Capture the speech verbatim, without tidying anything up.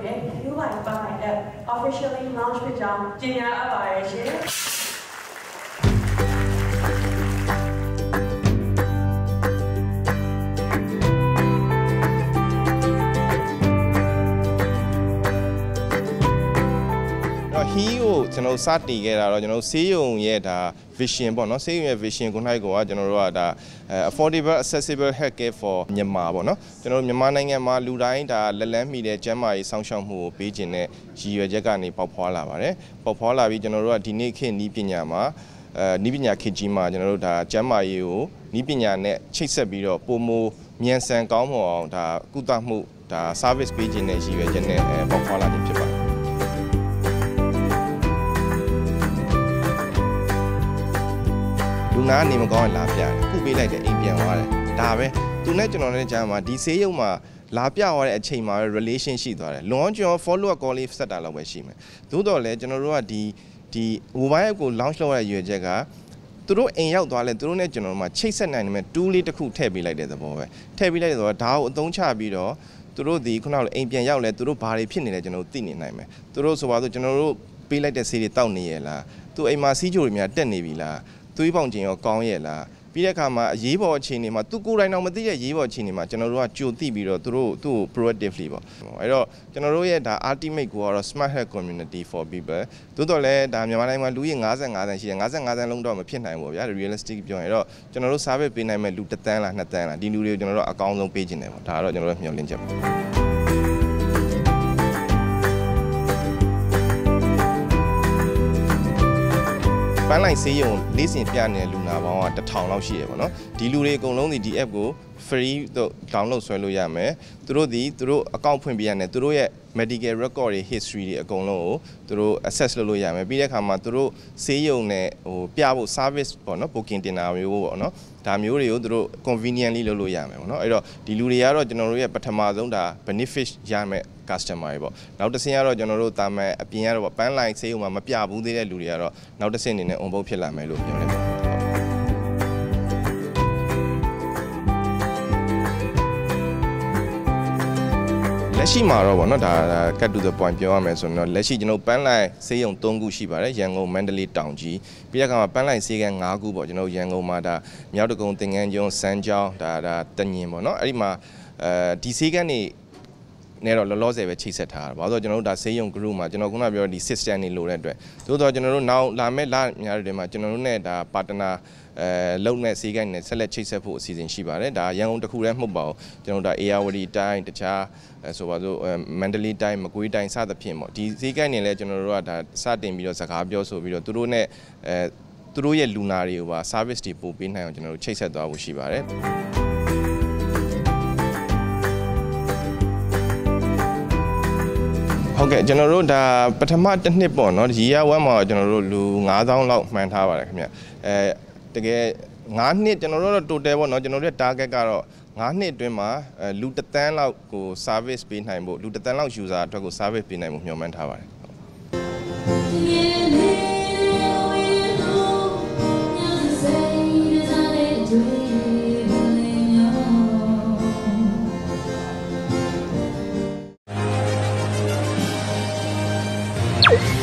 တဲ့ new life ပန်းလိုက်တဲ့ officially launch ဖြစ်ကြောင်းကြေညာအပ်ပါရရှင်ဟီးကိုကျွန်တော်စတင်ခဲ့တာတော့ကျွန်တော်ဆေးရုံရဲ့ဒါ vision ပေါ့နော်ဆေးရုံရဲ့ vision ကိုနိုင်ကိုကကျွန်တော်တို့ကဒါ affordable accessible healthcare for မြန်မာပေါ့နော်ကျွန်တော်တို့မြန်မာနိုင်ငံမှာလူတိုင်းဒါလက်လန်းမိတဲ့ကျန်းမာရေးစောင့်ရှောက်မှုကိုပေးခြင်းနဲ့ရည်ရွယ်ချက်ကနေပေါက်ဖွာလာပါတယ်ပေါက်ဖွာလာပြီးကျွန်တော်တို့ကဒီနေ့ခေတ်နည်းပညာမှာအဲနည်းပညာခေတ်ကြီးမှာကျွန်တော်တို့ဒါကျန်းမာရေးကိုနည်းပညာနဲ့ချိတ်ဆက်ပြီးတော့ပုံမမြန်ဆန်ကောင်းမွန်အောင်ဒါကုသမှုဒါ service ပေးခြင်းနဲ့ရည်ရွယ်ချက်နဲ့ပေါက်ဖွာလာခြင်းဖြစ်ပါတယ်လူနာနေမကောင်းရင်လာပြတယ်ခုပေးလိုက်တဲ့အိမ်ပြန်သွားတယ်ဒါပဲသူနဲ့ကျွန်တော်နဲ့ကြားမှာဒီဆေးရုံမှာလာပြသွားတဲ့အချိန်မှာ relation ရှိသွားတယ်လွန်ကျွန်တော် follow up call လေးဆက်တာလောက်ပဲရှိမယ်သို့တော်လည်းကျွန်တော်တို့ကဒီဒီ mobile app ကို launch လုပ်ရတဲ့ရည်ရွယ်ချက်ကသူတို့အိမ်ရောက်သွားလဲသူတို့နဲ့ကျွန်တော်တို့မှာချိတ်ဆက်နိုင်တဲ့ tool လေးတစ်ခုထည့်ပေးလိုက်တဲ့သဘောပဲထည့်ပေးလိုက်တဲ့သဘောဒါကိုအသုံးချပြီးတော့သူတို့ဒီခုနကအိမ်ပြန်ရောက်လဲသူတို့ဘာတွေဖြစ်နေလဲကျွန်တော်တို့သိနေနိုင်မယ်သူတို့ဆိုပါဆိုကျွန်တော်တို့ပေးလိုက်တဲ့ဆေးတွေတောက်နေရလားသူအိမ်မှာစီးချိုတွေများတက်နေပြီလားသွေးပေါင်ကျင်ရောကောင်းရဲ့လားပြီးတဲ့အခါမှာအရေးပေါ်အခြေအနေမှာသူကိုယ်တိုင်တော့မသိတဲ့ရေးပေါ်အခြေအနေမှာကျွန်တော်တို့ကကြိုသိပြီးတော့သူတို့သူ့ကို proactively ပေါ့အဲ့တော့ကျွန်တော်တို့ရဲ့ဒါ ultimate ကိုကတော့ smart health community for people တိုးတော့လဲဒါမြန်မာနိုင်ငံမှာလူကြီး၅၅သန်းရှိတယ်၅၅သန်းလုံးတော့မဖြစ်နိုင်ဘူးဗျာ realistic ပြောရင်တော့ကျွန်တော်တို့ service ပေးနိုင်မဲ့လူတစ်သန်းလားနှစ်သန်းလားဒီလူတွေကိုကျွန်တော်တို့အကောင်းဆုံးပေးခြင်းတယ်ပေါ့ဒါကတော့ကျွန်တော်တို့မျှော်လင့်ချက်ပါပန်းလိုက်ဆေးရုံလေးစင်ပြနေတဲ့လူနာပေါင်းကတစ်ထောင်လောက်ရှိရပါတော့ဒီလူတွေအကုန်လုံးဒီ app ကို free တော့ download ဆွဲလို့ရမယ်သူတို့ဒီသူတို့ account ဖွင့်ပေးရတယ်သူတို့ရဲ့ medical record တွေ history တွေအကုန်လုံးကိုသူတို့ access လုပ်လို့ရမယ်ပြီးတဲ့အခါမှာသူတို့ဆေးရုံနဲ့ဟိုပြဖို့ service ပေါ့နော် booking တင်တာမျိုးပေါ့နော်ဒါမျိုးတွေကိုသူတို့ conveniently လုပ်လို့ရမယ်ပေါ့နော်အဲ့တော့ဒီလူတွေကတော့ကျွန်တော်တို့ရဲ့ပထမဆုံးဒါ benefit ရမယ်customer တွေပေါ့နောက်တစ်ဆင့်ကတော့ကျွန်တော်တို့တာမန်အပြင်ကတော့ပန်းလိုက်ဆေးရုံမှာမပြဘူးသေးတဲ့လူတွေကတော့နောက်တစ်ဆင့်အနေနဲ့ on board ဖြစ်လာမယ်လို့ပြောနေပါတယ်လက်ရှိမှာတော့ဗောနော်ဒါ cut to the point ပြောရမယ်ဆိုတော့လက်ရှိကျွန်တော်ပန်းလိုက်ဆေးရုံ၃ခုရှိပါတယ်ရန်ကုန်မန္တလေးတောင်ကြီးပြီးတဲ့အခါမှာပန်းလိုက်ဆေးကန်း၅ခုပေါ့ကျွန်တော်ရန်ကုန်မှာဒါမြောက်တကုံသင်္ကန်းကျွန်းစမ်းချောင်းဒါဒါတညင်ပေါ့နော်အဲ့ဒီမှာအဲဒီဆေးကန်းနေနဲ့တော့လောလောဆယ်ပဲချိတ်ဆက်ထားတာ။ဘာလို့ဆိုတော့ကျွန်တော်တို့ဒါဆေးရုံ group မှာကျွန်တော်ခုနပြောဒီ system တွေလိုတဲ့အတွက်သို့တော့ကျွန်တော်တို့နောက်လာမဲ့လများတွေမှာကျွန်တော်တို့နဲ့ဒါ partner အဲလုံနဲ့ဆေးကိုင်းနဲ့ဆက်လက်ချိတ်ဆက်ဖို့အစီအစဉ်ရှိပါတယ်။ဒါရန်ကုန်တစ်ခုတည်းမဟုတ်ပါဘူး။ကျွန်တော်တို့ဒါ Ayawadi တိုင်းတခြားဆိုပါစို့မန္တလေးတိုင်းမကွေးတိုင်းစသဖြင့်ပေါ့ဒီဆေးကိုင်းတွေလည်းကျွန်တော်တို့ကဒါစတင်ပြီးတော့စကားပြောဆိုပြီးတော့သူတို့နဲ့အဲသူတို့ရဲ့လူနာတွေကိုပါ service တွေပို့ပေးနိုင်အောင်ကျွန်တော်တို့ချိတ်ဆက်သွားဖို့ရှိပါတယ်။ဟုတ်ကဲ့ကျွန်တော်တို့ဒါပထမတစ်နှစ်ပေါ့နော်ရီယာဝမ်မှာကျွန်တော်တို့လူ၅သောင်းလောက်မှန်းထားပါတယ်ခင်ဗျအဲတကယ်၅နှစ်ကျွန်တော်တို့ total ပေါ့နော်ကျွန်တော်တို့ရဲ့ target ကတော့၅နှစ်အတွင်းမှာလူတစ်သန်းလောက်ကို service ပေးနိုင်ဖို့လူတစ်သန်းလောက် user အတွက်ကို service ပေးနိုင်ဖို့မျှော်မှန်းထားပါတယ် Hey